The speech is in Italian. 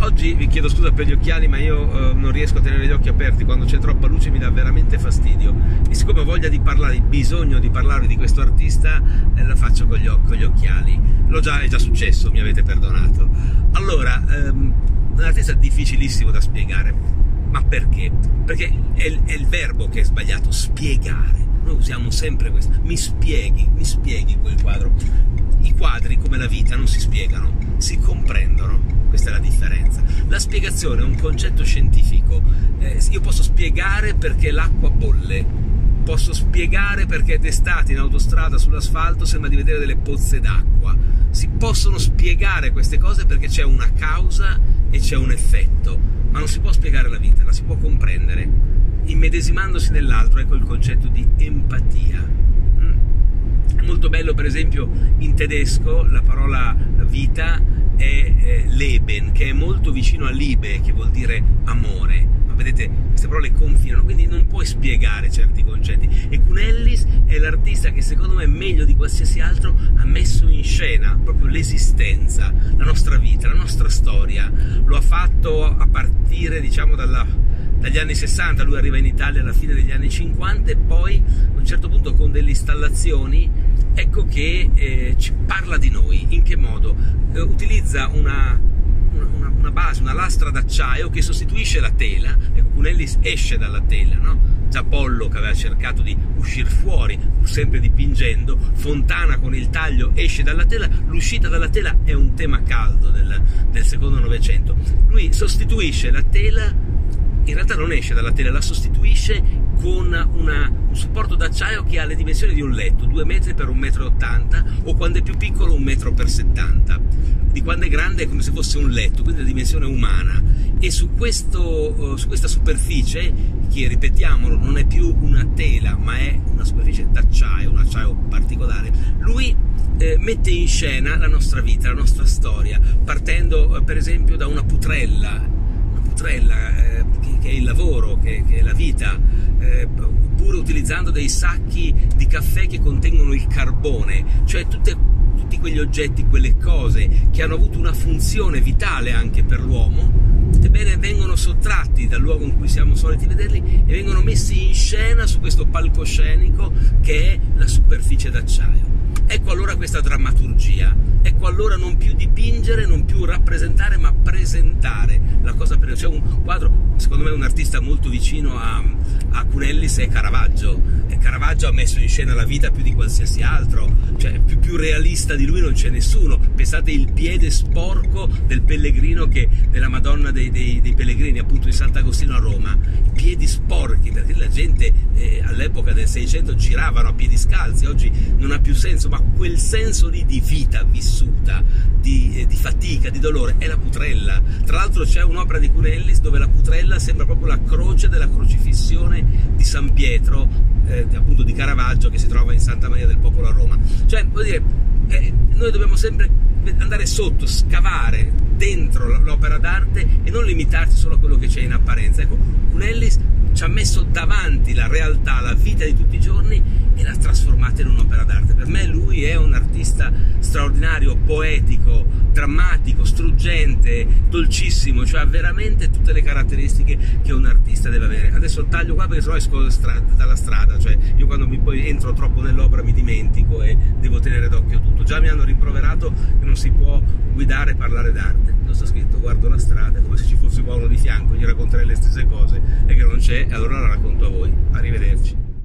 Oggi vi chiedo scusa per gli occhiali, ma io non riesco a tenere gli occhi aperti, quando c'è troppa luce mi dà veramente fastidio, e siccome ho voglia di parlare, bisogno di parlare di questo artista, la faccio con gli occhiali. È già successo, mi avete perdonato. Allora, un artista difficilissimo da spiegare, ma perché? Perché è il verbo che è sbagliato, spiegare. Noi usiamo sempre questo, mi spieghi quel quadro. I quadri, come la vita, non si spiegano, si comprendono. Questa è la differenza. La spiegazione è un concetto scientifico. Io posso spiegare perché l'acqua bolle, posso spiegare perché d'estate in autostrada sull'asfalto sembra di vedere delle pozze d'acqua. Si possono spiegare queste cose perché c'è una causa e c'è un effetto, ma non si può spiegare la vita, la si può comprendere immedesimandosi nell'altro. Ecco il concetto di empatia. È molto bello, per esempio, in tedesco la parola vita è Leben, che è molto vicino a Liebe, che vuol dire amore. Ma vedete, queste parole confinano, quindi non puoi spiegare certi concetti. E Cunellis è l'artista che secondo me meglio di qualsiasi altro ha messo in scena proprio l'esistenza, la nostra vita, la nostra storia. Lo ha fatto a partire, diciamo, dagli anni 60, lui arriva in Italia alla fine degli anni 50 e poi a un certo punto con delle installazioni, ecco che ci parla di noi. In che modo? Utilizza una base, una lastra d'acciaio che sostituisce la tela. Ecco, Cunellis esce dalla tela, no? Già Pollo, che aveva cercato di uscire fuori, pur sempre dipingendo, Fontana con il taglio esce dalla tela. L'uscita dalla tela è un tema caldo del secondo Novecento. Lui sostituisce la tela, in realtà non esce dalla tela, la sostituisce con un supporto d'acciaio che ha le dimensioni di un letto, 2 metri per 1,80 m, o quando è più piccolo 1 metro per 70. Di quando è grande è come se fosse un letto, quindi la dimensione umana. E su questa superficie, che ripetiamolo non è più una tela ma è una superficie d'acciaio, un acciaio particolare, lui mette in scena la nostra vita, la nostra storia, partendo per esempio da una putrella che è il lavoro, che è la vita, oppure utilizzando dei sacchi di caffè che contengono il carbone, cioè tutti quegli oggetti, quelle cose che hanno avuto una funzione vitale anche per l'uomo, ebbene vengono sottratti dal luogo in cui siamo soliti vederli e vengono messi in scena su questo palcoscenico che è la superficie d'acciaio. Ecco allora questa drammaturgia, ecco allora non più dipingere, non più rappresentare, ma presentare la cosa. C'è un quadro, secondo me un artista molto vicino a Cunellis è Caravaggio. Caravaggio ha messo in scena la vita più di qualsiasi altro, cioè più realista di lui non c'è nessuno. Pensate il piede sporco del pellegrino, della Madonna dei Pellegrini, appunto di Sant'Agostino a Roma, piedi sporchi, perché la gente all'epoca del 600 giravano a piedi scalzi. Oggi non ha più senso, ma quel senso lì di vita vissuta, di fatica, di dolore, è la putrella. Tra l'altro c'è un'opera di Cunellis dove la putrella sembra proprio la croce della crocifissione di San Pietro, appunto di Caravaggio, che si trova in Santa Maria del Popolo a Roma. Cioè, vuol dire, noi dobbiamo sempre andare sotto, scavare dentro l'opera d'arte e non limitarci solo a quello che c'è in apparenza. Ecco, Cunellis ci ha messo davanti la realtà, la vita di tutti i giorni, e l'ha trasformata in un'opera d'arte. Per me lui è un artista straordinario, poetico, drammatico, struggente, dolcissimo, cioè ha veramente tutte le caratteristiche che un artista deve avere. Adesso taglio qua perché sennò esco dalla strada, cioè io quando poi entro troppo nell'opera mi dimentico e devo tenere d'occhio tutto. Già mi hanno rimproverato che non si può guidare e parlare d'arte. Non sta scritto, guardo la strada, come se ci fosse uno di fianco, gli racconterei le stesse cose, e che non c'è, e allora la racconto a voi. Arrivederci.